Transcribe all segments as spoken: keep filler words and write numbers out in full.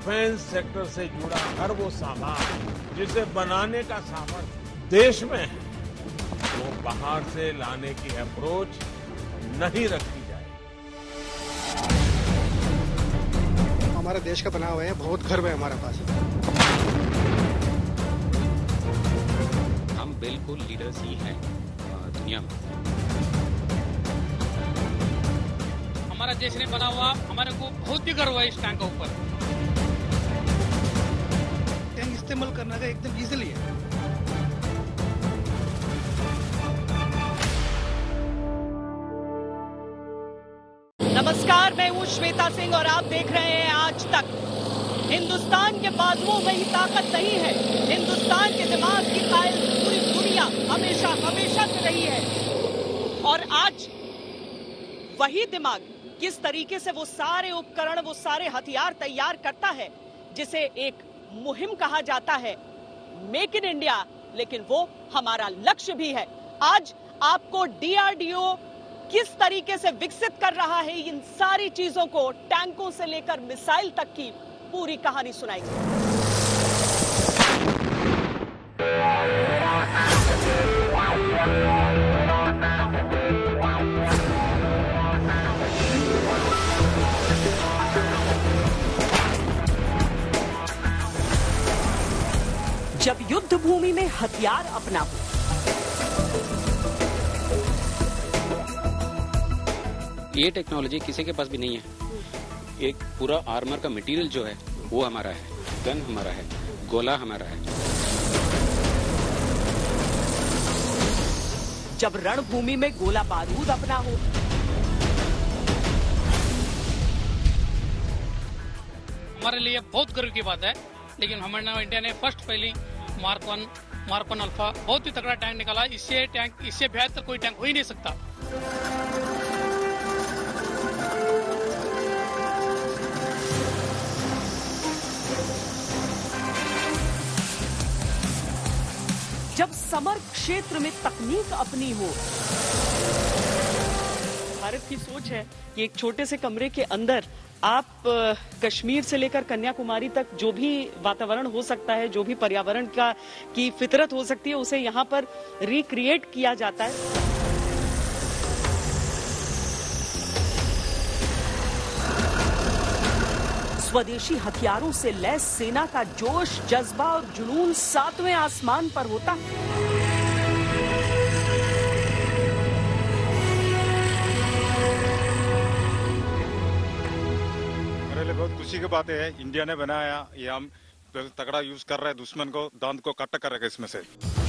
Defence sector से जुड़ा हर वो सामान जिसे बनाने का सामर्थ्य देश में है, वो बाहर से लाने की अप्रोच नहीं रखी जाए। हमारे देश का बना हुआ है, बहुत गर्व है हमारे पास। हम बिल्कुल लीडर्स ही हैं दुनिया में। हमारा देश ने बना हुआ, हमारे को बहुत ही गर्व है इस टैंक के ऊपर। टैंक इस्तेमाल करने का एकदम इजीली है। नमस्कार, मैं हूँ श्वेता सिंह और आप देख रहे हैं आज तक। हिंदुस्तान के बाजुओं में ही ताकत नहीं है, हिंदुस्तान के दिमाग की कायल पूरी दुनिया हमेशा हमेशा से रही है। और आज वही दिमाग किस तरीके से वो सारे उपकरण, वो सारे हथियार तैयार करता है जिसे एक मुहिम कहा जाता है, मेक इन इंडिया, लेकिन वो हमारा लक्ष्य भी है। आज आपको डीआरडीओ किस तरीके से विकसित कर रहा है, इन सारी चीजों को, टैंकों से लेकर मिसाइल तक की पूरी कहानी सुनाएगी। जब युद्ध भूमि में हथियार अपना हो, ये टेक्नोलॉजी किसी के पास भी नहीं है। एक पूरा आर्मर का मटेरियल जो है वो हमारा है, गन हमारा है, गोला हमारा है। जब रणभूमि में गोला बारूद अपना हो, हमारे लिए बहुत गर्व की बात है। लेकिन हमारे इंडिया ने फर्स्ट पहली mark one mark one alpha बहुत ही तगड़ा टैंक निकाला। इससे टैंक इससे बेहतर कोई टैंक हो ही नहीं सकता। जब समर क्षेत्र में तकनीक अपनी हो, भारत की सोच है कि एक छोटे से कमरे के अंदर आप कश्मीर से लेकर कन्याकुमारी तक जो भी वातावरण हो सकता है, जो भी पर्यावरण का की फितरत हो सकती है, उसे यहाँ पर रिक्रिएट किया जाता है। स्वदेशी हथियारों से लैस सेना का जोश, जज्बा और जुनून सातवें आसमान पर होता है। मेरे लिए बहुत खुशी की बात है, इंडिया ने बनाया, ये हम तगड़ा यूज कर रहे हैं, दुश्मन को दांत को कट करेगा इसमें से।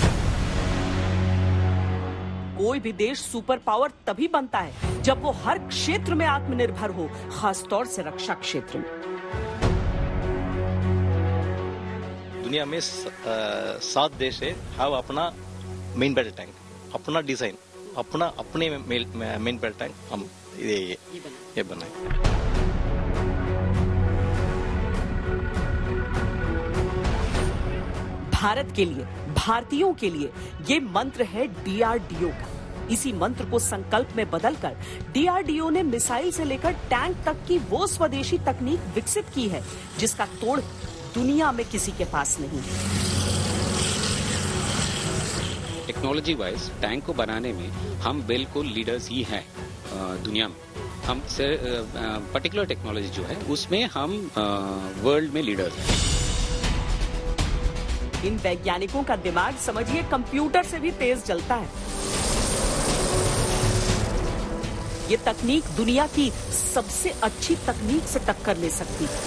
कोई भी देश सुपर पावर तभी बनता है जब वो हर क्षेत्र में आत्मनिर्भर हो, खासतौर से रक्षा क्षेत्र में। दुनिया में सात देश है, have अपना मेन बैटल टैंक, अपना डिजाइन, अपना अपने मेन बैटल टैंक हम ये ये, ये बनाए। भारत के लिए, भारतीयों के लिए ये मंत्र है डीआरडीओ का। इसी मंत्र को संकल्प में बदलकर डीआरडीओ ने मिसाइल से लेकर टैंक तक की वो स्वदेशी तकनीक विकसित की है जिसका तोड़ दुनिया में किसी के पास नहीं है। टेक्नोलॉजी वाइज टैंक को बनाने में हम बिल्कुल लीडर्स ही हैं दुनिया में। हम पर्टिकुलर टेक्नोलॉजी जो है उसमें हम वर्ल्ड में लीडर्स हैं। इन वैज्ञानिकों का दिमाग समझिए कंप्यूटर से भी तेज चलता है। ये तकनीक दुनिया की सबसे अच्छी तकनीक से टक्कर ले सकती है।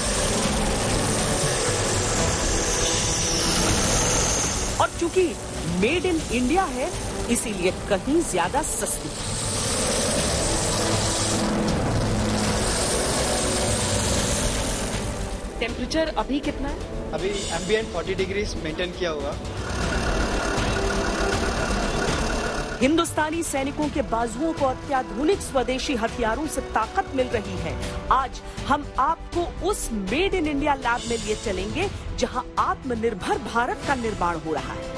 और चूंकि मेड इन इंडिया है, इसीलिए कहीं ज्यादा सस्ती। टेम्परेचर अभी कितना है? अभी एम्बिएंट चालीस डिग्री मेंटेन किया हुआ। हिंदुस्तानी सैनिकों के बाजुओं को अत्याधुनिक स्वदेशी हथियारों से ताकत मिल रही है। आज हम आपको उस मेड इन इंडिया लैब में लिए चलेंगे जहां आत्मनिर्भर भारत का निर्माण हो रहा है।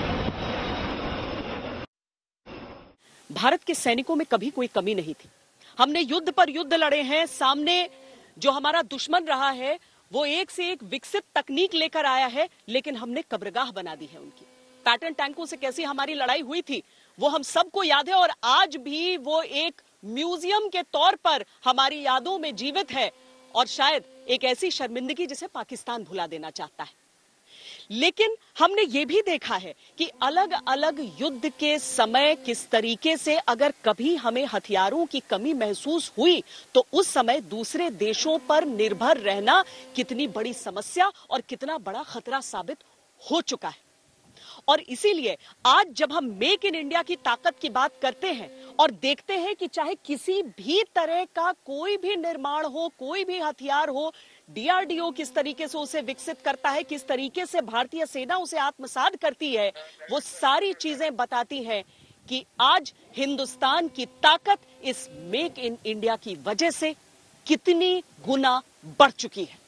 भारत के सैनिकों में कभी कोई कमी नहीं थी। हमने युद्ध पर युद्ध लड़े हैं, सामने जो हमारा दुश्मन रहा है वो एक से एक विकसित तकनीक लेकर आया है, लेकिन हमने कब्रगाह बना दी है उनकी। पैटर्न टैंकों से कैसी हमारी लड़ाई हुई थी वो हम सबको याद है, और आज भी वो एक म्यूजियम के तौर पर हमारी यादों में जीवित है, और शायद एक ऐसी शर्मिंदगी जिसे पाकिस्तान भुला देना चाहता है। लेकिन हमने ये भी देखा है कि अलग अलग युद्ध के समय किस तरीके से अगर कभी हमें हथियारों की कमी महसूस हुई तो उस समय दूसरे देशों पर निर्भर रहना कितनी बड़ी समस्या और कितना बड़ा खतरा साबित हो चुका है। और इसीलिए आज जब हम मेक इन इंडिया की ताकत की बात करते हैं और देखते हैं कि चाहे किसी भी तरह का कोई भी निर्माण हो, कोई भी हथियार हो, डीआरडीओ किस तरीके से उसे विकसित करता है, किस तरीके से भारतीय सेना उसे आत्मसात करती है, वो सारी चीजें बताती हैं कि आज हिंदुस्तान की ताकत इस मेक इन इंडिया की वजह से कितनी गुना बढ़ चुकी है।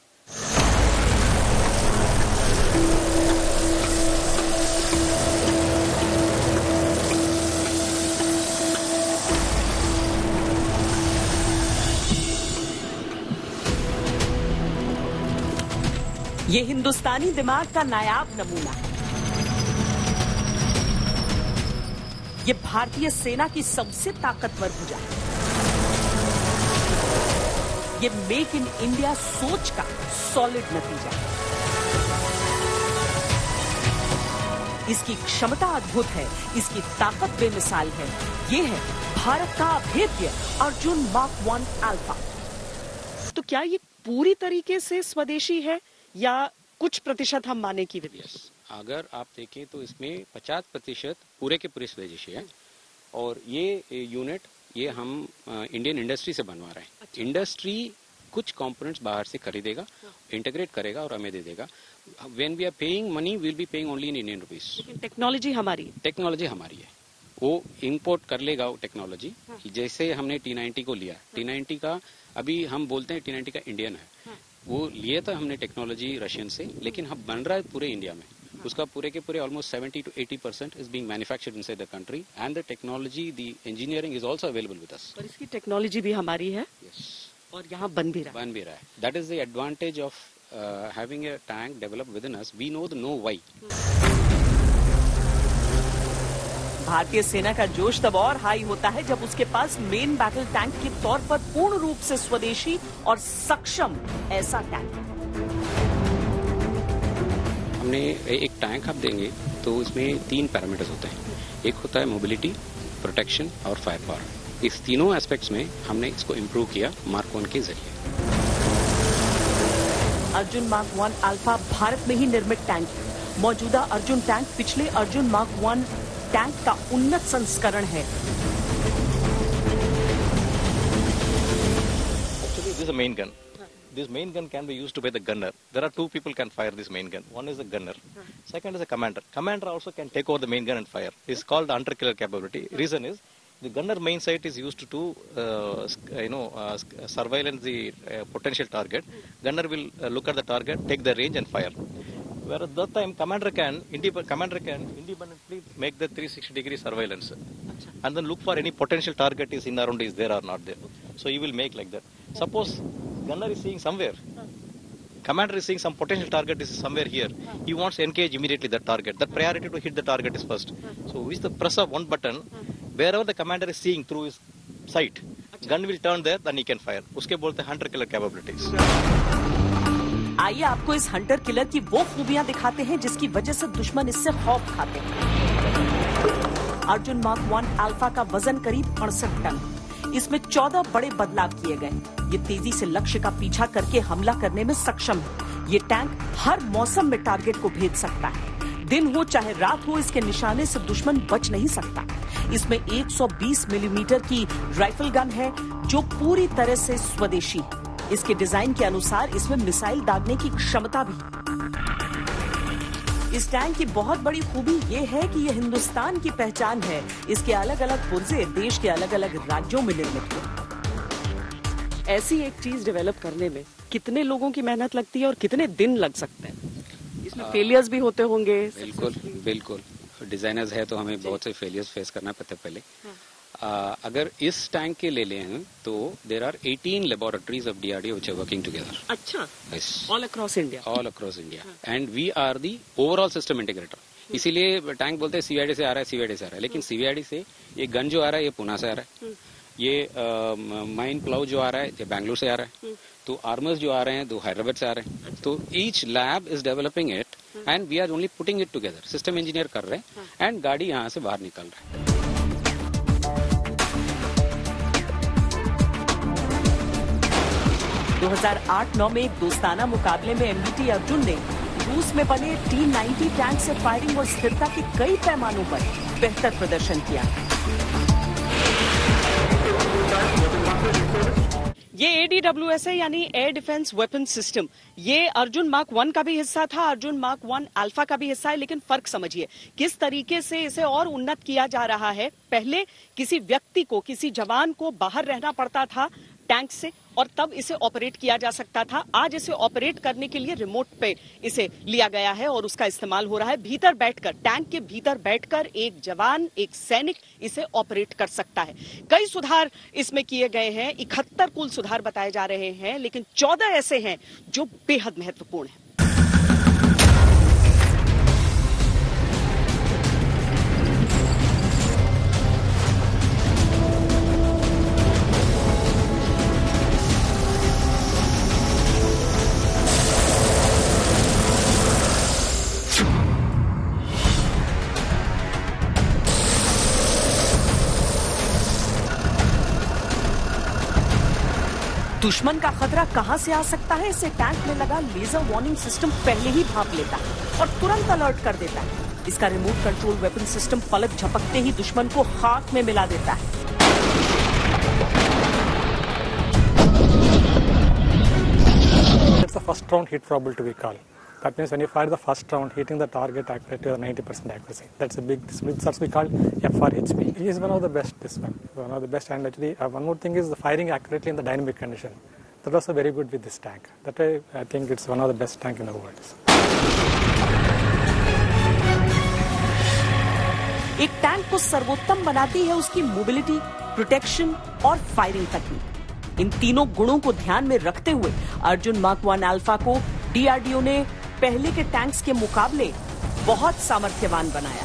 ये हिंदुस्तानी दिमाग का नायाब नमूना है। ये भारतीय सेना की सबसे ताकतवर भुजा है। ये मेक इन इंडिया सोच का सॉलिड नतीजा है। इसकी क्षमता अद्भुत है, इसकी ताकत बेमिसाल है। ये है भारत का अभेद्य अर्जुन मार्क वन अल्फा। तो क्या ये पूरी तरीके से स्वदेशी है या कुछ प्रतिशत हम माने की? yes. अगर आप देखें तो इसमें पचास प्रतिशत पूरे के पूरे स्वदेशी है, और ये यूनिट ये हम इंडियन इंडस्ट्री से बनवा रहे हैं। अच्छा। इंडस्ट्री कुछ कंपोनेंट्स बाहर से खरीदेगा, इंटीग्रेट करेगा और हमें दे देगा। When we are paying money, we will be paying only in Indian rupees. लेकिन टेक्नोलॉजी हमारी टेक्नोलॉजी हमारी है, वो इंपोर्ट कर लेगा वो टेक्नोलॉजी। हाँ। जैसे हमने टी नाइन्टी को लिया, टी नाइन्टी का अभी हम बोलते हैं टी नाइन्टी का इंडियन है। हाँ। वो लिया था हमने टेक्नोलॉजी रशियन से, लेकिन अब बन रहा है पूरे इंडिया में। उसका पूरे के पूरे almost seventy two eighty percent is being manufactured inside the country, and the technology, the engineering is also available with us. और इसकी टेक्नोलॉजी भी हमारी है। yes. और यहाँ बन भी रहा है बन भी रहा है that is the advantage of having a tank develop within us. We know the no why. भारतीय सेना का जोश तब और हाई होता है जब उसके पास मेन बैटल टैंक के तौर पर पूर्ण रूप से स्वदेशी और सक्षम ऐसा टैंक। हमने एक टैंक आप देंगे तो इसमें तीन पैरामीटर्स होते हैं। एक होता है मोबिलिटी, प्रोटेक्शन और फायर पावर। इस तीनों एस्पेक्ट्स में हमने इसको इम्प्रूव किया मार्क वन के जरिए। Arjun mark one alpha Bharat में ही निर्मित टैंक है। मौजूदा अर्जुन टैंक पिछले अर्जुन मार्क वन टैंक का उन्नत संस्करण है। Actually, this is a main gun. This main gun can be used by the gunner. There are two people can fire this main gun. One is the gunner. Second is the commander. Commander also can take over the main gun and fire. It's called the hunter-killer capability. Reason is the gunner main sight is used to, uh, you know, uh, surveillance the uh, potential target. Gunner will uh, look at the target, take the range and fire. Whereas that time commander can indep- commander can independently make the three sixty degree surveillance and then look for any potential target is in around is there or not there. So he will make like that. Suppose gunner is seeing somewhere, commander is seeing some potential target is somewhere here. He wants to engage immediately that target. The priority to hit the target is first. So with the press of one button, wherever the commander is seeing through his sight, gun will turn there, then he can fire. उसके बोलते हैं hunter killer capabilities. आइए आपको इस Hunter killer की वो खूबियां दिखाते हैं जिसकी वजह से दुश्मन इससे खौफ खाते हैं। अर्जुन मार्क वन अल्फा का वजन करीब अड़सठ टन। इसमें चौदह बड़े बदलाव किए गए। ये तेजी से लक्ष्य का पीछा करके हमला करने में सक्षम है। ये टैंक हर मौसम में टारगेट को भेद सकता है। दिन हो चाहे रात हो, इसके निशाने से दुश्मन बच नहीं सकता। इसमें एक सौ बीस मिलीमीटर की राइफल गन है जो पूरी तरह से स्वदेशी है। इसके डिजाइन के अनुसार इसमें मिसाइल दागने की क्षमता भी। इस टैंक की बहुत बड़ी खूबी ये है कि यह हिंदुस्तान की पहचान है। इसके अलग अलग पुर्जे देश के अलग अलग राज्यों में निर्मित हुए। ऐसी एक चीज डेवलप करने में कितने लोगों की मेहनत लगती है और कितने दिन लग सकते हैं? इसमें फेलियर्स भी होते होंगे। बिल्कुल बिल्कुल। डिजाइनर्स है तो हमें बहुत से फेलियर्स फेस करना पड़ता है पहले। अगर इस टैंक के ले लें तो there are eighteen laboratories of DRDO which are working together. अच्छा. Yes. All across India. All across India and we are the overall system integrator. इसीलिए टैंक बोलते हैं सीवीआईडी से आ रहा है, सीवीआईडी से आ रहा है, लेकिन सीवीआईडी से ये गन जो आ रहा है ये पुणे से आ रहा है, ये माइन प्लाउ जो आ रहा है ये बैंगलोर से आ रहा है, तो आर्मर्स जो आ रहे हैं तो हैदराबाद से आ रहे हैं. तो each lab is developing it and we are only putting it together. System engineer कर रहे हैं एंड गाड़ी यहाँ से बाहर निकल रहा है. दो हज़ार आठ नौ में एक दोस्ताना मुकाबले में एमबीटी अर्जुन ने रूस में बने टी नाइंटी टैंक से फायरिंग और स्थिरता के कई पैमानों पर बेहतर प्रदर्शन किया. ये एडीडब्ल्यूएस है, यानी एयर डिफेंस वेपन सिस्टम. ये अर्जुन मार्क वन का भी हिस्सा था, अर्जुन मार्क वन अल्फा का भी हिस्सा है. लेकिन फर्क समझिए किस तरीके से इसे और उन्नत किया जा रहा है. पहले किसी व्यक्ति को, किसी जवान को बाहर रहना पड़ता था टैंक से और तब इसे ऑपरेट किया जा सकता था. आज इसे ऑपरेट करने के लिए रिमोट पे इसे लिया गया है और उसका इस्तेमाल हो रहा है. भीतर बैठकर, टैंक के भीतर बैठकर एक जवान, एक सैनिक इसे ऑपरेट कर सकता है. कई सुधार इसमें किए गए हैं, इकहत्तर कुल सुधार बताए जा रहे हैं, लेकिन चौदह ऐसे हैं जो बेहद महत्वपूर्ण हैं. दुश्मन का खतरा कहां से आ सकता है, इसे टैंक में लगा लेजर वार्निंग सिस्टम पहले ही भांप लेता है और तुरंत अलर्ट कर देता है. इसका रिमोट कंट्रोल वेपन सिस्टम पलक झपकते ही दुश्मन को खाक में मिला देता है. It's the first round hit probability we call. That means when you fire the first round, hitting the target accurately with ninety percent accuracy. That's a big, that's we call F R H P. He is one of the best, this one. One of the best, and actually uh, one more thing is the firing accurately in the dynamic condition. That was very good with this tank. That way I think it's one of the best tank in the world. एक tank को सर्वोत्तम बनाती है उसकी mobility, protection और firing तकनीक. इन तीनों गुणों को ध्यान में रखते हुए अर्जुन मार्क वन अल्फा को डीआरडीओ ने पहले के टैंक्स के मुकाबले बहुत सामर्थ्यवान बनाया.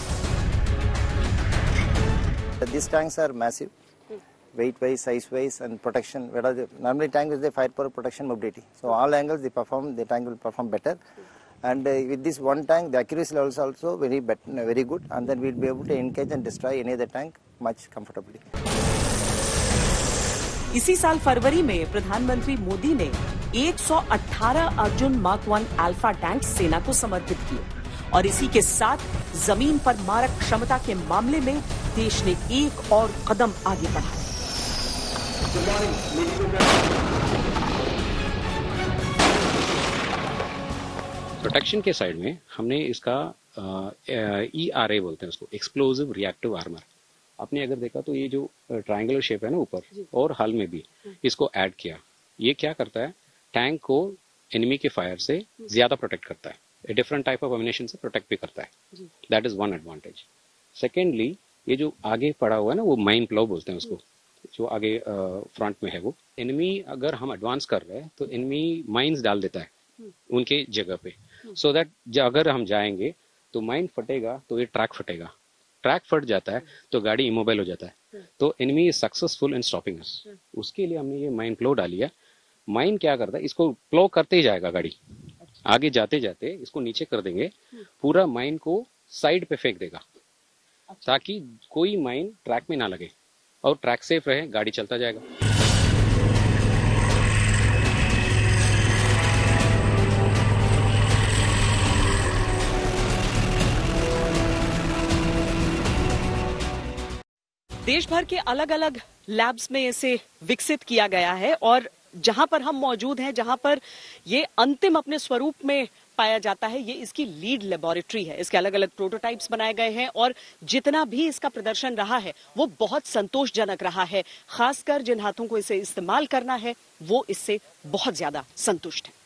These tanks are massive, weight-wise, size-wise, and protection. Whereas normally tank is the firepower, protection, mobility. So all angles they perform, the tank will perform better. And uh, with this one tank, the accuracy levels also very bet very good, and then we'll be able to engage and destroy any other tank much comfortably. इसी साल फरवरी में प्रधानमंत्री मोदी ने एक सौ अठारह Arjun mark one alpha tank सेना को समर्पित किए और इसी के साथ जमीन पर मारक क्षमता के मामले में देश ने एक और कदम आगे बढ़ा. प्रोटेक्शन के साइड में हमने इसका ई आर ए बोलते हैं उसको, एक्सप्लोजिव रिएक्टिव आर्मर. आपने अगर देखा तो ये जो ट्रायंगुलर शेप है ना ऊपर और हल में भी इसको ऐड किया. ये क्या करता है, टैंक को एनिमी के फायर से ज्यादा प्रोटेक्ट करता है, डिफरेंट टाइप ऑफ एमिनेशन से प्रोटेक्ट भी करता है. That is one advantage. Secondly ये जो आगे पड़ा हुआ है ना वो माइन प्लाउ बोलते हैं उसको, जो आगे फ्रंट में है वो एनिमी अगर हम एडवांस कर रहे हैं तो एनिमी माइंस डाल देता है उनके जगह पे, सो दैट अगर हम जाएंगे तो माइन फटेगा तो ये ट्रैक फटेगा. ट्रैक फट जाता है तो गाड़ी इमोबाइल हो जाता है, तो enemy is successful in stopping us. उसके लिए हमने ये माइन प्लो डाली है. माइन क्या करता है, इसको प्लो करते ही जाएगा गाड़ी, आगे जाते जाते इसको नीचे कर देंगे, पूरा माइन को साइड पे फेंक देगा ताकि कोई माइन ट्रैक में ना लगे और ट्रैक सेफ रहे, गाड़ी चलता जाएगा. देश भर के अलग अलग लैब्स में इसे विकसित किया गया है और जहां पर हम मौजूद हैं, जहां पर ये अंतिम अपने स्वरूप में पाया जाता है, ये इसकी लीड लेबोरेटरी है. इसके अलग अलग प्रोटोटाइप्स बनाए गए हैं और जितना भी इसका प्रदर्शन रहा है वो बहुत संतोषजनक रहा है. खासकर जिन हाथों को इसे इस्तेमाल करना है वो इससे बहुत ज्यादा संतुष्ट है.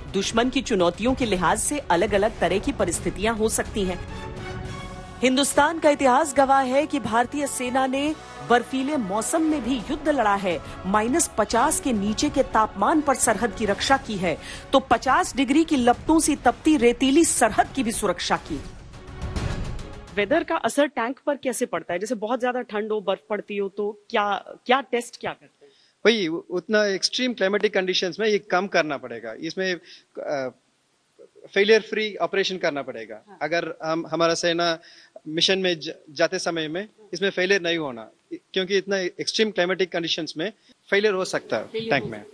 दुश्मन की चुनौतियों के लिहाज से अलग अलग तरह की परिस्थितियां हो सकती हैं। हिंदुस्तान का इतिहास गवाह है कि भारतीय सेना ने बर्फीले मौसम में भी युद्ध लड़ा है, माइनस पचास के नीचे के तापमान पर सरहद की रक्षा की है, तो पचास डिग्री की लपटों से तपती रेतीली सरहद की भी सुरक्षा की। वेदर का असर टैंक पर कैसे पड़ता है? जैसे बहुत ज्यादा ठंड हो, बर्फ पड़ती हो, तो क्या क्या टेस्ट क्या करते हैं? वही उतना एक्सट्रीम क्लाइमेटिक कंडीशंस में ये कम करना पड़ेगा, इसमें फेलियर फ्री ऑपरेशन करना पड़ेगा। हाँ। अगर हम हमारा सेना मिशन में ज, जाते समय में इसमें फेलियर नहीं होना, क्योंकि इतना एक्सट्रीम क्लाइमेटिक कंडीशंस में फेलियर हो सकता है टैंक में।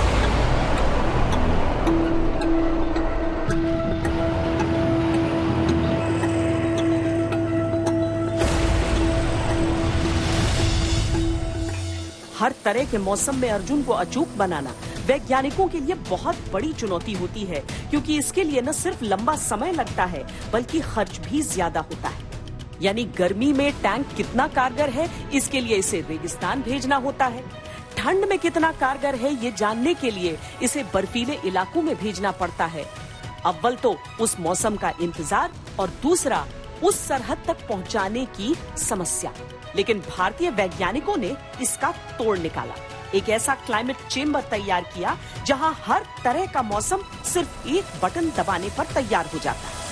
हर तरह के मौसम में अर्जुन को अचूक बनाना वैज्ञानिकों के लिए बहुत बड़ी चुनौती होती है, क्योंकि इसके लिए न सिर्फ लंबा समय लगता है बल्कि खर्च भी ज्यादा होता है। यानी गर्मी में टैंक कितना कारगर है, इसके लिए इसे रेगिस्तान भेजना होता है। ठंड में कितना कारगर है, ये जानने के लिए इसे बर्फीले इलाकों में भेजना पड़ता है। अव्वल तो उस मौसम का इंतजार और दूसरा उस सरहद तक पहुंचाने की समस्या। लेकिन भारतीय वैज्ञानिकों ने इसका तोड़ निकाला। एक ऐसा क्लाइमेट चेंबर तैयार किया जहां हर तरह का मौसम सिर्फ एक बटन दबाने पर तैयार हो जाता है।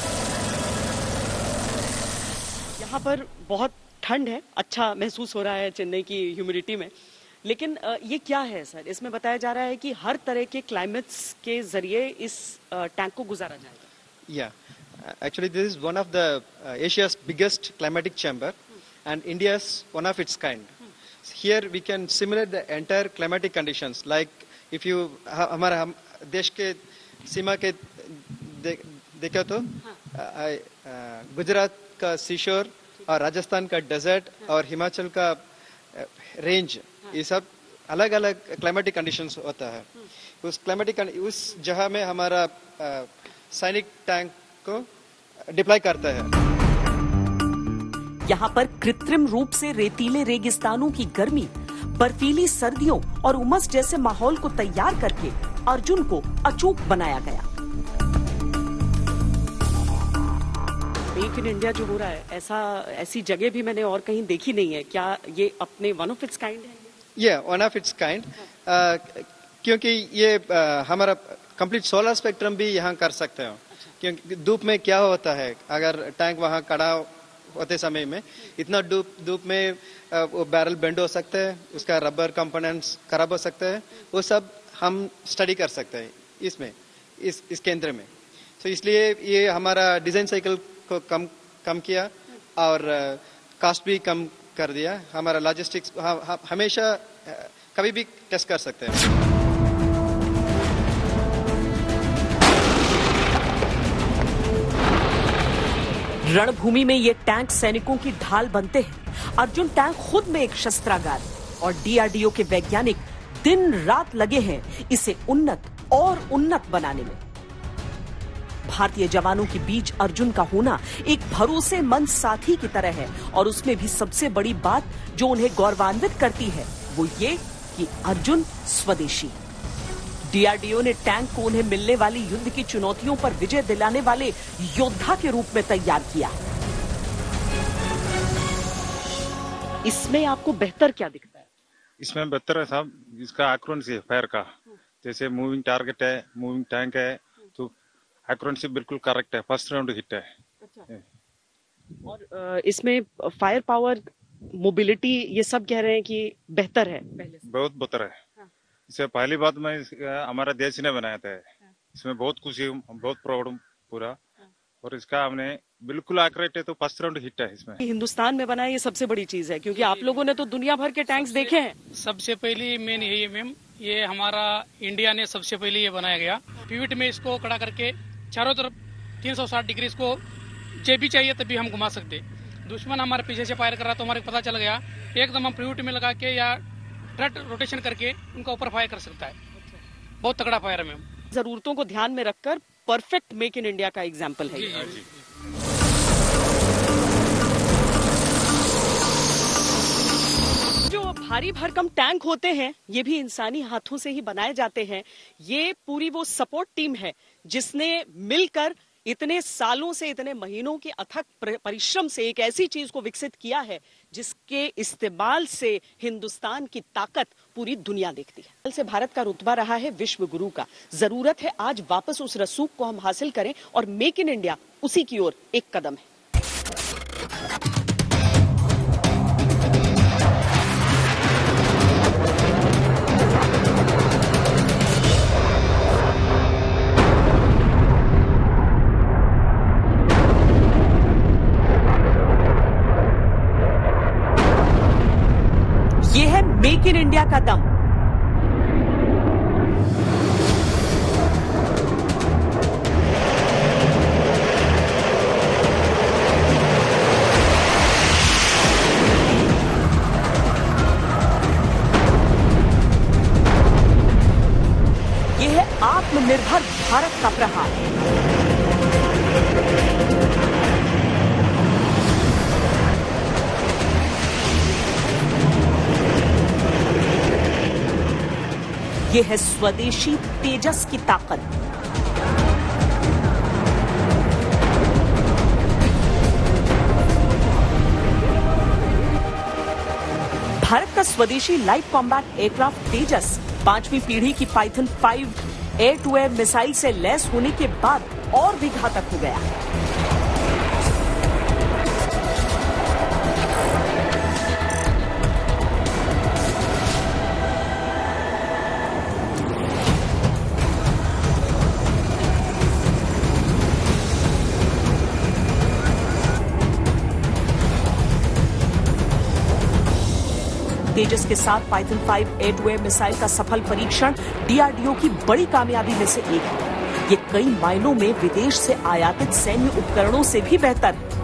यहाँ पर बहुत ठंड है, अच्छा महसूस हो रहा है चेन्नई की ह्यूमिडिटी में। लेकिन ये क्या है सर? इसमें बताया जा रहा है कि हर तरह के क्लाइमेट्स के जरिए इस टैंक को गुजारा जाएगा। या actually this is one of the Asia's biggest climatic chamber and India's one of its kind. Here we can simulate the entire climatic conditions. Like if you हमारा हम देश के सीमा के दे, देखा तो गुजरात का सीशोर और राजस्थान का डेजर्ट और हिमाचल का रेंज, ये सब अलग अलग क्लाइमेटिक कंडीशंस होता है। उस क्लाइमेटिक उस जगह में हमारा सैनिक टैंक को डिप्लॉय करता है। यहाँ पर कृत्रिम रूप से रेतीले रेगिस्तानों की गर्मी, बर्फीली सर्दियों और उमस जैसे माहौल को तैयार करके अर्जुन को अचूक बनाया गया। मेक इन इंडिया जो हो रहा है, ऐसा ऐसी जगह भी मैंने और कहीं देखी नहीं है। क्या ये अपने वन ऑफ इट्स काइंड है? ये वन ऑफ इट्स काइंड, क्योंकि ये uh, हमारा कंप्लीट सोलर स्पेक्ट्रम भी यहाँ कर सकते हैं। क्योंकि धूप में क्या होता है, अगर टैंक वहाँ खड़ा होते समय में इतना धूप धूप में वो बैरल बेंड हो सकता है, उसका रबर कंपोनेंट्स खराब हो सकता है, वो सब हम स्टडी कर सकते हैं इसमें इस इस केंद्र में। तो इसलिए ये हमारा डिजाइन साइकिल को कम कम किया और कॉस्ट भी कम कर दिया। हमारा लॉजिस्टिक्स हमेशा कभी भी टेस्ट कर सकते हैं। रणभूमि में ये टैंक सैनिकों की ढाल बनते हैं। अर्जुन टैंक खुद में एक शस्त्रागार और डीआरडीओ के वैज्ञानिक दिन रात लगे हैं इसे उन्नत और उन्नत बनाने में। भारतीय जवानों के बीच अर्जुन का होना एक भरोसेमंद साथी की तरह है और उसमें भी सबसे बड़ी बात जो उन्हें गौरवान्वित करती है वो ये कि अर्जुन स्वदेशी। डीआरडीओ ने टैंक को उन्हें मिलने वाली युद्ध की चुनौतियों पर विजय दिलाने वाले योद्धा के रूप में तैयार किया। इसमें आपको बेहतर क्या दिखता है? इसमें बेहतर है साहब, इसका एक्यूरेंसी फायर का, जैसे मूविंग टारगेट है, मूविंग टैंक है, तो एक्यूरेंसी बिल्कुल करेक्ट है, फर्स्ट राउंड हिट है। अच्छा। और इसमें फायर पावर, मोबिलिटी, ये सब कह रहे हैं कि बेहतर है पहले से। बहुत बेहतर है। इससे पहली बात मैं हमारा देश ने बनाया था, इसमें बहुत खुशी हूँ, बहुत प्राउड हूँ पूरा। और इसका हमने बिल्कुल एक्यूरेट है, तो फर्स्ट राउंड हिट है इसमें। हिंदुस्तान में बनाया ये सबसे बड़ी चीज है, क्योंकि आप लोगों ने तो दुनिया भर के टैंक्स देखे हैं। सबसे पहली मेन यही है मैम, ये हमारा इंडिया ने सबसे पहले ये बनाया गया। पिविट में इसको खड़ा करके चारों तरफ तीन सौ साठ डिग्री इसको जब भी चाहिए तभी हम घुमा सकते। दुश्मन हमारे पीछे से फायर कर रहा तो हमारे पता चल गया, एकदम हम पिविट में लगा के या थ्रेड रोटेशन करके उनका ऊपर फायर कर सकता है। बहुत तगड़ा फायर है मैम। जरूरतों को ध्यान में रखकर परफेक्ट मेक इन इंडिया का एग्जाम्पल है। जो भारी भरकम टैंक होते हैं, ये भी इंसानी हाथों से ही बनाए जाते हैं। ये पूरी वो सपोर्ट टीम है जिसने मिलकर इतने सालों से, इतने महीनों के अथक परिश्रम से एक ऐसी चीज को विकसित किया है जिसके इस्तेमाल से हिंदुस्तान की ताकत पूरी दुनिया देखती है। कल से भारत का रुतबा रहा है विश्व गुरु का। जरूरत है आज वापस उस रसूख को हम हासिल करें और मेक इन इंडिया उसी की ओर एक कदम है। ये है मेक इन इंडिया का दम। ये है आत्मनिर्भर भारत का प्रहार। ये है स्वदेशी तेजस की ताकत। भारत का स्वदेशी लाइट कॉम्बैट एयरक्राफ्ट तेजस पांचवी पीढ़ी की Python five air to air missile से लैस होने के बाद और भी घातक हो गया। तेजस के साथ Python five air to air missile का सफल परीक्षण डीआरडीओ की बड़ी कामयाबी में से एक है। ये कई मायनों में विदेश से आयातित सैन्य उपकरणों से भी बेहतर है।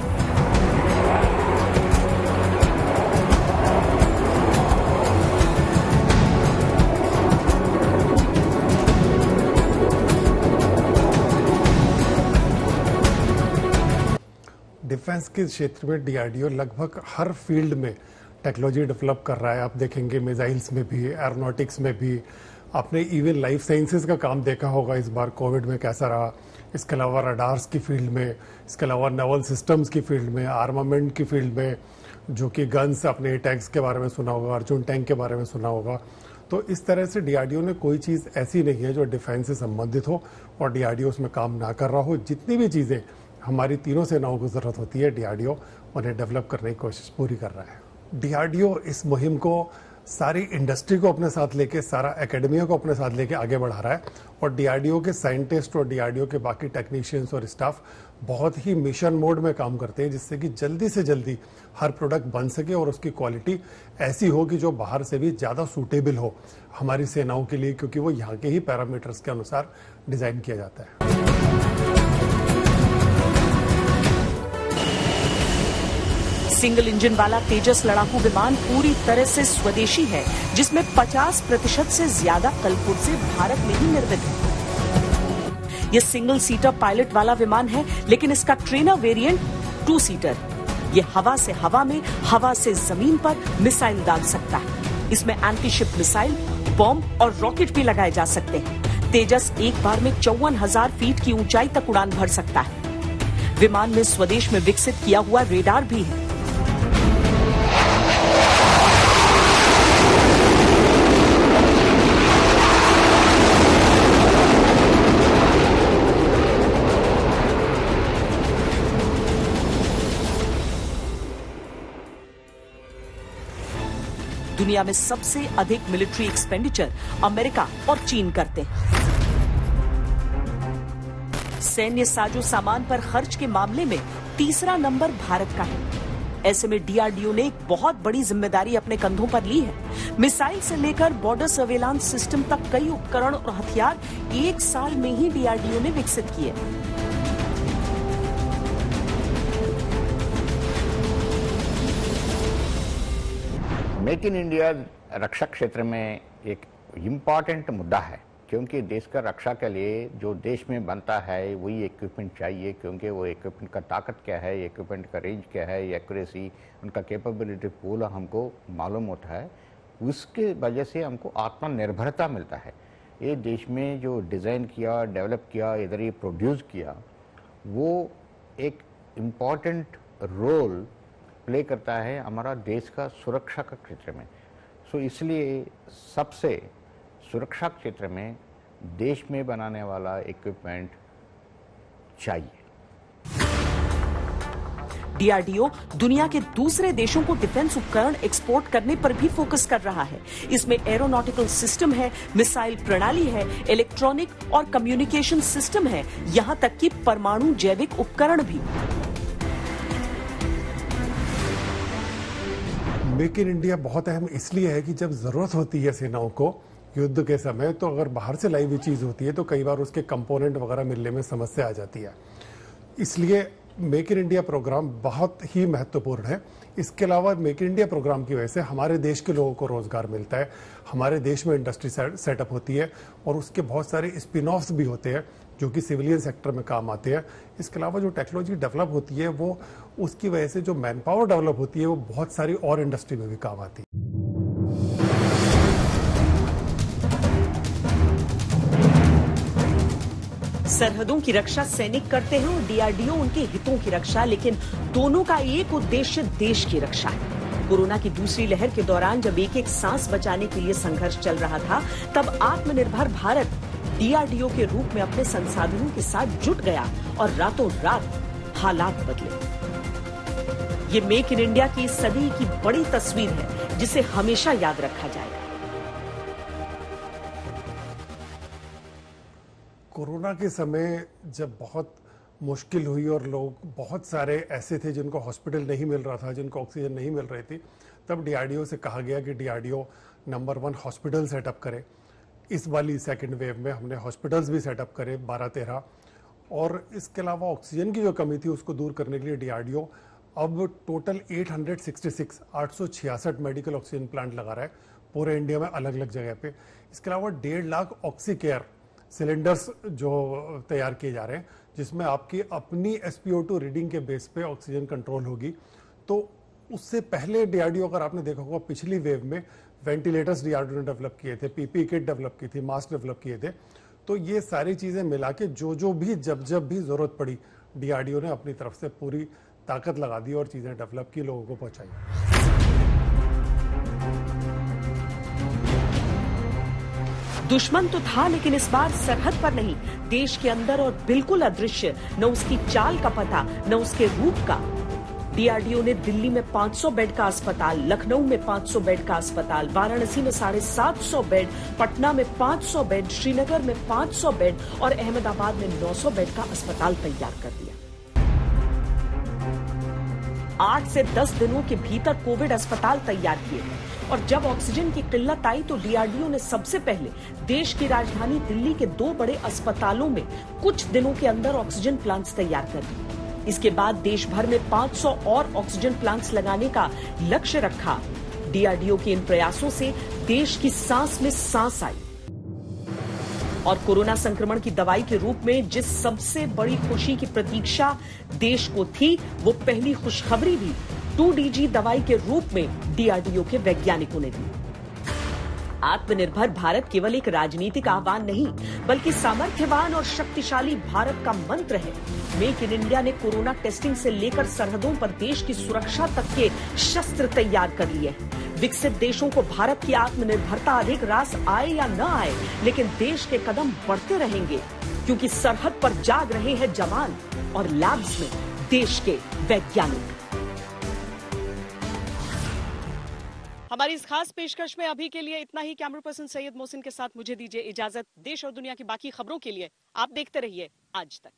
डिफेंस के क्षेत्र में डीआरडीओ लगभग हर फील्ड में टेक्नोलॉजी डेवलप कर रहा है। आप देखेंगे मिसाइल्स में भी, एरोनॉटिक्स में भी। आपने इवन लाइफ साइंसेज का काम देखा होगा इस बार कोविड में कैसा रहा। इसके अलावा रडार्स की फील्ड में, इसके अलावा नेवल सिस्टम्स की फील्ड में, आर्मामेंट की फील्ड में, जो कि गन्स, अपने टैंक्स के बारे में सुना होगा, अर्जुन टैंक के बारे में सुना होगा। तो इस तरह से डीआरडीओ ने कोई चीज़ ऐसी नहीं है जो डिफेंस से संबंधित हो और डीआरडीओ उसमें काम ना कर रहा हो। जितनी भी चीज़ें हमारी तीनों सेनाओं को ज़रूरत होती है, डीआरडीओ उन्हें डेवलप करने की कोशिश पूरी कर रहा है। डीआरडीओ इस मुहिम को सारी इंडस्ट्री को अपने साथ लेके, सारा एकेडमिया को अपने साथ लेके आगे बढ़ा रहा है और डीआरडीओ के साइंटिस्ट और डीआरडीओ के बाकी टेक्नीशियंस और स्टाफ बहुत ही मिशन मोड में काम करते हैं, जिससे कि जल्दी से जल्दी हर प्रोडक्ट बन सके और उसकी क्वालिटी ऐसी हो कि जो बाहर से भी ज़्यादा सूटेबल हो हमारी सेनाओं के लिए, क्योंकि वो यहाँ के ही पैरामीटर्स के अनुसार डिज़ाइन किया जाता है। सिंगल इंजन वाला तेजस लड़ाकू विमान पूरी तरह से स्वदेशी है, जिसमें पचास प्रतिशत से ज्यादा कलपुर्जे भारत में ही निर्मित है। यह सिंगल सीटर पायलट वाला विमान है, लेकिन इसका ट्रेनर वेरिएंट टू सीटर। यह हवा से हवा में, हवा से जमीन पर मिसाइल दाग सकता है। इसमें एंटी शिप मिसाइल, बॉम्ब और रॉकेट भी लगाए जा सकते हैं। तेजस एक बार में चौवन हजार फीट की ऊंचाई तक उड़ान भर सकता है। विमान में स्वदेश में विकसित किया हुआ रेडार भी है। दुनिया में सबसे अधिक मिलिट्री एक्सपेंडिचर अमेरिका और चीन करते हैं। सैन्य साजो सामान पर खर्च के मामले में तीसरा नंबर भारत का है। ऐसे में डीआरडीओ ने एक बहुत बड़ी जिम्मेदारी अपने कंधों पर ली है। मिसाइल से लेकर बॉर्डर सर्वेलांस सिस्टम तक कई उपकरण और हथियार एक साल में ही डीआरडीओ ने विकसित किए। मेक इन इंडिया रक्षा क्षेत्र में एक इम्पॉर्टेंट मुद्दा है। क्योंकि देश का रक्षा के लिए जो देश में बनता है वही इक्विपमेंट चाहिए, क्योंकि वो इक्विपमेंट का ताकत क्या है, इक्विपमेंट का रेंज क्या है, एक्यूरेसी, उनका कैपेबिलिटी पूरा हमको मालूम होता है। उसके वजह से हमको आत्मनिर्भरता मिलता है। ये देश में जो डिज़ाइन किया, डेवलप किया, इधर ही प्रोड्यूस किया, वो एक इम्पॉर्टेंट रोल प्ले करता है हमारा देश का सुरक्षा का क्षेत्र में। सो इसलिए सबसे सुरक्षा क्षेत्र में देश में बनाने वाला इक्विपमेंट चाहिए। डीआरडीओ दुनिया के दूसरे देशों को डिफेंस उपकरण एक्सपोर्ट करने पर भी फोकस कर रहा है। इसमें एरोनॉटिकल सिस्टम है, मिसाइल प्रणाली है, इलेक्ट्रॉनिक और कम्युनिकेशन सिस्टम है, यहां तक कि परमाणु जैविक उपकरण भी। मेक इन इंडिया बहुत अहम इसलिए है कि जब जरूरत होती है सेनाओं को युद्ध के समय, तो अगर बाहर से लाई हुई चीज होती है तो कई बार उसके कंपोनेंट वगैरह मिलने में समस्या आ जाती है। इसलिए मेक इन इंडिया प्रोग्राम बहुत ही महत्वपूर्ण है। इसके अलावा मेक इन इंडिया प्रोग्राम की वजह से हमारे देश के लोगों को रोजगार मिलता है, हमारे देश में इंडस्ट्री सेटअप होती है और उसके बहुत सारे स्पिन ऑफ्स भी होते हैं जो कि सिविलियन सेक्टर में काम आते हैं। इसके अलावा जो टेक्नोलॉजी डेवलप होती है वो उसकी वजह से जो मैन पावर डेवलप होती है वो बहुत सारी और इंडस्ट्री में भी काम आती है। सरहदों की रक्षा सैनिक करते हैं और डीआरडीओ उनके हितों की रक्षा, लेकिन दोनों का एक उद्देश्य देश की रक्षा है। कोरोना की दूसरी लहर के दौरान जब एक एक सांस बचाने के लिए संघर्ष चल रहा था, तब आत्मनिर्भर भारत डीआरडीओ के रूप में अपने संसाधनों के साथ जुट गया और रातों रात हालात बदले। ये मेक इन इंडिया की सदी की बड़ी तस्वीर है जिसे हमेशा याद रखा जाएगा। कोरोना के समय जब बहुत मुश्किल हुई और लोग बहुत सारे ऐसे थे जिनको हॉस्पिटल नहीं मिल रहा था, जिनको ऑक्सीजन नहीं मिल रही थी, तब डीआरडीओ से कहा गया कि DRDO number one hospital setup करे। इस वाली सेकेंड वेव में हमने हॉस्पिटल्स भी सेटअप करे बारह तेरह, और इसके अलावा ऑक्सीजन की जो कमी थी उसको दूर करने के लिए डीआरडीओ अब टोटल आठ सौ छियासठ मेडिकल ऑक्सीजन प्लांट लगा रहा है पूरे इंडिया में अलग अलग जगह पे। इसके अलावा डेढ़ लाख ऑक्सी केयर सिलेंडर्स जो तैयार किए जा रहे हैं, जिसमें आपकी अपनी S P O two reading के बेस पे ऑक्सीजन कंट्रोल होगी। तो उससे पहले डीआरडीओ, अगर आपने देखा होगा पिछली वेव में वेंटिलेटर्स डीआरडीओ ने डेवलप किए थे, पीपी किट डेवलप की थी, मास्क डेवलप किए थे। तो ये सारी चीजें मिला के जो जो भी जब जब भी जरूरत पड़ी, डीआरडीओ ने अपनी तरफ से पूरी ताकत लगा दी और चीजें डेवलप की, लोगों को पहुंचाई। दुश्मन तो था, लेकिन इस बार सरहद पर नहीं, देश के अंदर और बिल्कुल अदृश्य, न उसकी चाल का पता न उसके रूप का। डीआरडीओ ने दिल्ली में पाँच सौ बेड का अस्पताल, लखनऊ में पाँच सौ बेड का अस्पताल, वाराणसी में साढ़े सात सौ बेड, पटना में पाँच सौ बेड, श्रीनगर में पाँच सौ बेड और अहमदाबाद में नौ सौ बेड का अस्पताल तैयार कर दिया। आठ से दस दिनों के भीतर कोविड अस्पताल तैयार किए गए और जब ऑक्सीजन की किल्लत आई तो डीआरडीओ ने सबसे पहले देश की राजधानी दिल्ली के दो बड़े अस्पतालों में कुछ दिनों के अंदर ऑक्सीजन प्लांट्स तैयार कर दिए। इसके बाद देश भर में पाँच सौ और ऑक्सीजन प्लांट्स लगाने का लक्ष्य रखा। डीआरडीओ के इन प्रयासों से देश की सांस में सांस आई और कोरोना संक्रमण की दवाई के रूप में जिस सबसे बड़ी खुशी की प्रतीक्षा देश को थी, वो पहली खुशखबरी भी टू डी जी दवाई के रूप में डीआरडीओ के वैज्ञानिकों ने दी। आत्मनिर्भर भारत केवल एक राजनीतिक आह्वान नहीं, बल्कि सामर्थ्यवान और शक्तिशाली भारत का मंत्र है। मेक इन इंडिया ने कोरोना टेस्टिंग से लेकर सरहदों पर देश की सुरक्षा तक के शस्त्र तैयार कर लिए हैं। विकसित देशों को भारत की आत्मनिर्भरता अधिक रास आए या न आए, लेकिन देश के कदम बढ़ते रहेंगे, क्योंकि सरहद पर जाग रहे हैं जवान और लैब्स में देश के वैज्ञानिक। हमारी इस खास पेशकश में अभी के लिए इतना ही। कैमरा पर्सन सैयद मोहसिन के साथ मुझे दीजिए इजाजत। देश और दुनिया की बाकी खबरों के लिए आप देखते रहिए आज तक।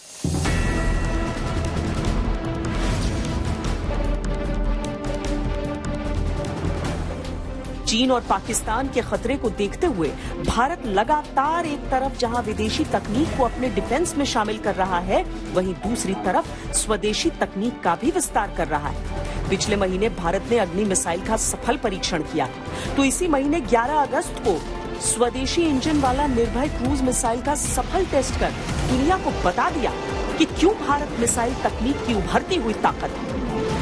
चीन और पाकिस्तान के खतरे को देखते हुए भारत लगातार एक तरफ जहां विदेशी तकनीक को अपने डिफेंस में शामिल कर रहा है, वहीं दूसरी तरफ स्वदेशी तकनीक का भी विस्तार कर रहा है। पिछले महीने भारत ने अग्नि मिसाइल का सफल परीक्षण किया था, तो इसी महीने ग्यारह अगस्त को स्वदेशी इंजन वाला निर्भय क्रूज मिसाइल का सफल टेस्ट कर दुनिया को बता दिया कि क्यों भारत मिसाइल तकनीक की उभरती हुई ताकत है।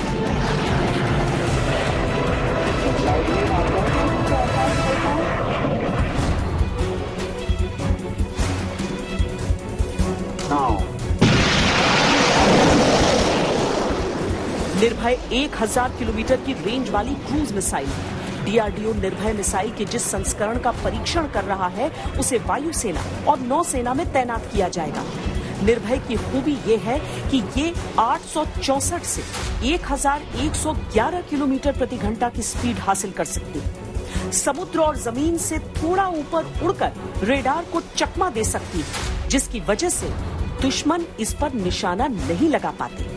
निर्भय एक हज़ार किलोमीटर की रेंज वाली क्रूज मिसाइल है। डीआरडीओ निर्भय मिसाइल के जिस संस्करण का परीक्षण कर रहा है उसे वायुसेना और नौसेना में तैनात किया जाएगा। निर्भय की खूबी ये है कि ये आठ सौ चौसठ से एक हज़ार एक सौ ग्यारह किलोमीटर प्रति घंटा की स्पीड हासिल कर सकती है। समुद्र और जमीन से थोड़ा ऊपर उड़कर रेडार को चकमा दे सकती है, जिसकी वजह से दुश्मन इस पर निशाना नहीं लगा पाते।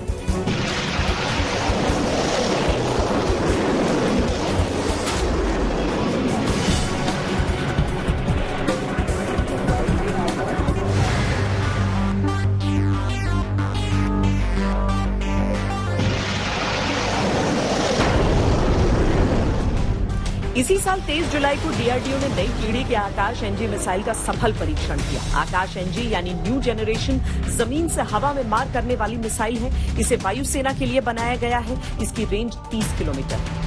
इसी साल तेईस जुलाई को डीआरडीओ ने नई पीढ़ी के आकाश एनजी मिसाइल का सफल परीक्षण किया। आकाश एनजी यानी न्यू जनरेशन जमीन से हवा में मार करने वाली मिसाइल है। इसे वायुसेना के लिए बनाया गया है। इसकी रेंज तीस किलोमीटर है।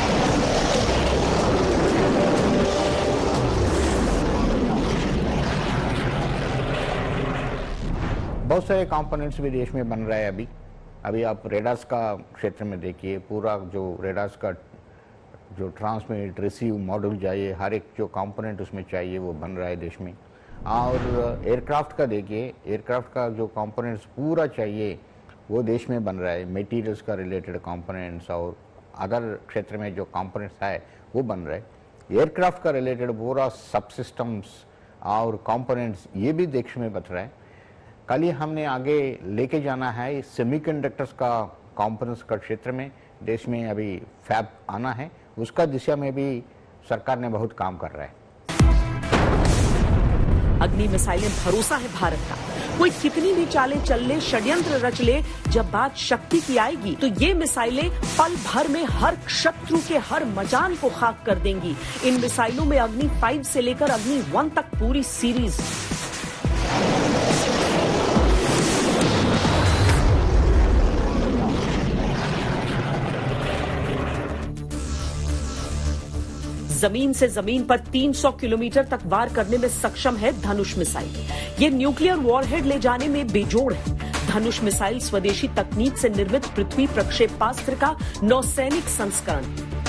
बहुत सारे कंपोनेंट्स भी देश में बन रहा है। अभी अभी आप रेडार्स का क्षेत्र में देखिए, पूरा जो रेडार्स का जो ट्रांसमिट रिसीव मॉड्यूल चाहिए, हर एक जो कंपोनेंट उसमें चाहिए वो बन रहा है देश में। और एयरक्राफ्ट का देखिए, एयरक्राफ्ट का जो कंपोनेंट्स पूरा चाहिए वो देश में बन रहा है। मटेरियल्स का रिलेटेड कंपोनेंट्स और अदर क्षेत्र में जो कंपोनेंट्स है वो बन रहा है। एयरक्राफ्ट का रिलेटेड पूरा सब सिस्टम्स और कंपोनेंट्स ये भी देश में बन रहा है। कल ही हमने आगे लेके जाना है सेमीकंडक्टर्स का कंपोनेंट्स का क्षेत्र में देश में अभी फैब आना है, उसका दिशा में भी सरकार ने बहुत काम कर रहा है। अग्नि मिसाइलें भरोसा है भारत का। कोई कितनी भी चालें चल ले, षड्यंत्र रच ले, जब बात शक्ति की आएगी तो ये मिसाइलें पल भर में हर शत्रु के हर मजान को खाक कर देंगी। इन मिसाइलों में अग्नि फाइव से लेकर अग्नि वन तक पूरी सीरीज। जमीन से जमीन पर तीन सौ किलोमीटर तक वार करने में सक्षम है धनुष मिसाइल। ये न्यूक्लियर वॉरहेड ले जाने में बेजोड़ है। धनुष मिसाइल स्वदेशी तकनीक से निर्मित पृथ्वी प्रक्षेपास्त्र का नौसैनिक संस्करण।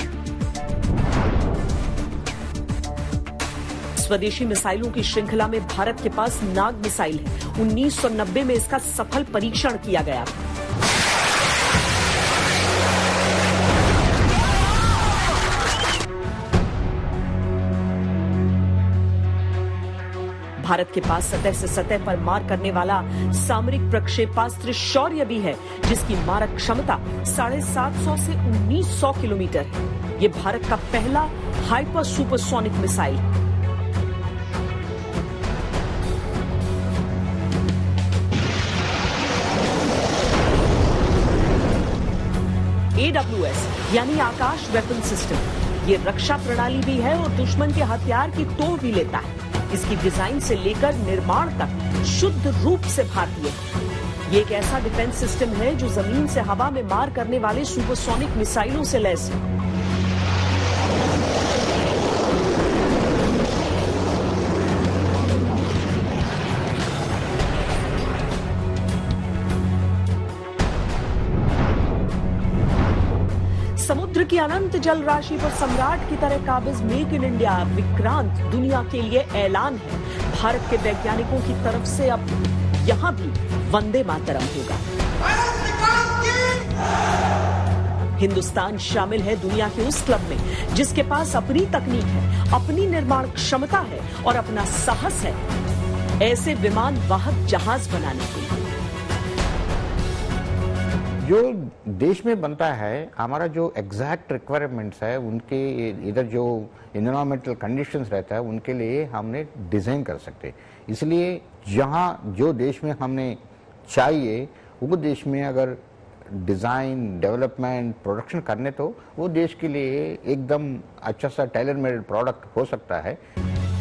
स्वदेशी मिसाइलों की श्रृंखला में भारत के पास नाग मिसाइल है। उन्नीस सौ नब्बे में इसका सफल परीक्षण किया गया। भारत के पास सतह से सतह पर मार करने वाला सामरिक प्रक्षेपास्त्र शौर्य भी है, जिसकी मारक क्षमता साढ़े सात सौ से उन्नीस सौ किलोमीटर है। ये भारत का पहला हाइपर सुपरसोनिक मिसाइल है। ए डब्ल्यू एस यानी आकाश वेपन सिस्टम, ये रक्षा प्रणाली भी है और दुश्मन के हथियार की तोड़ भी लेता है। इसकी डिजाइन से लेकर निर्माण तक शुद्ध रूप से भारतीय है। ये एक ऐसा डिफेंस सिस्टम है जो जमीन से हवा में मार करने वाले सुपरसोनिक मिसाइलों से लैस है। समुद्र की अनंत जल राशि पर सम्राट की तरह काबिज मेक इन इंडिया विक्रांत दुनिया के लिए ऐलान है। भारत के वैज्ञानिकों की तरफ से अब यहां भी वंदे मातरम होगा। हिंदुस्तान शामिल है दुनिया के उस क्लब में जिसके पास अपनी तकनीक है, अपनी निर्माण क्षमता है और अपना साहस है ऐसे विमान वाहक जहाज बनाने के लिए। जो देश में बनता है, हमारा जो एग्जैक्ट रिक्वायरमेंट्स है उनके इधर जो एनवायरमेंटल कंडीशंस रहता है उनके लिए हमने डिज़ाइन कर सकते। इसलिए जहाँ जो देश में हमने चाहिए वो देश में अगर डिज़ाइन डेवलपमेंट प्रोडक्शन करने तो वो देश के लिए एकदम अच्छा सा टेलर मेड प्रोडक्ट हो सकता है।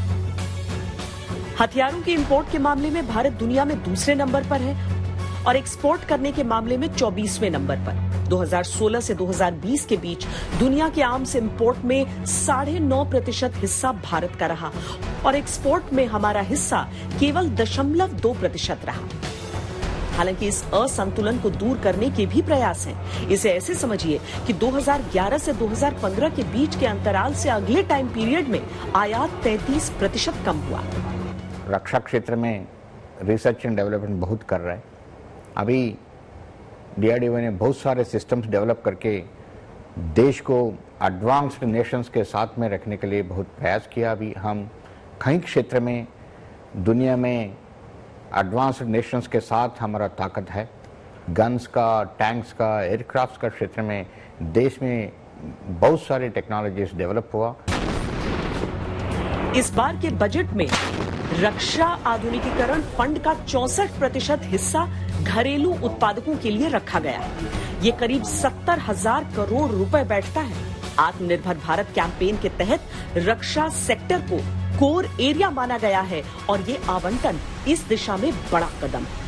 हथियारों के इंपोर्ट के मामले में भारत दुनिया में दूसरे नंबर पर है और एक्सपोर्ट करने के मामले में चौबीसवें नंबर पर। दो हज़ार सोलह से दो हज़ार बीस के बीच दुनिया के आर्म्स इंपोर्ट में साढ़े नौ प्रतिशत हिस्सा भारत का रहा और एक्सपोर्ट में हमारा हिस्सा केवल दशमलव दो प्रतिशत रहा। हालांकि इस असंतुलन को दूर करने के भी प्रयास हैं। इसे ऐसे समझिए कि दो हज़ार ग्यारह से दो हज़ार पंद्रह के बीच के अंतराल से अगले टाइम पीरियड में आयात तैंतीस प्रतिशत कम हुआ। रक्षा क्षेत्र में रिसर्च एंड डेवलपमेंट बहुत कर रहा है। अभी डीआरडीओ ने बहुत सारे सिस्टम्स डेवलप करके देश को एडवांस्ड नेशंस के साथ में रखने के लिए बहुत प्रयास किया। अभी हम कई क्षेत्र में दुनिया में एडवांस्ड नेशंस के साथ हमारा ताकत है। गन्स का, टैंक्स का, एयरक्राफ्ट का क्षेत्र में देश में बहुत सारे टेक्नोलॉजीज डेवलप हुआ। इस बार के बजट में रक्षा आधुनिकीकरण फंड का चौसठ प्रतिशत हिस्सा घरेलू उत्पादकों के लिए रखा गया है। ये करीब सत्तर हजार करोड़ रुपए बैठता है। आत्मनिर्भर भारत कैंपेन के तहत रक्षा सेक्टर को कोर एरिया माना गया है और ये आवंटन इस दिशा में बड़ा कदम है।